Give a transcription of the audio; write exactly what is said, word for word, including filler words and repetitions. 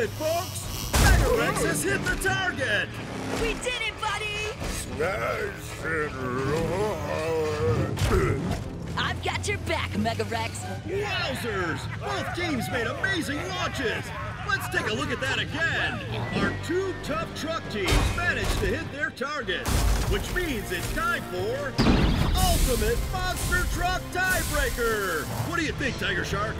it, folks! Megarex has hit the target! We did it, buddy! Nice and I've got your back, Megarex. Wowzers! Both teams made amazing launches! Let's take a look at that again! Our two tough truck teams managed to hit their targets, which means it's time for Ultimate Monster Truck Tiebreaker! What do you think, Tiger Shark?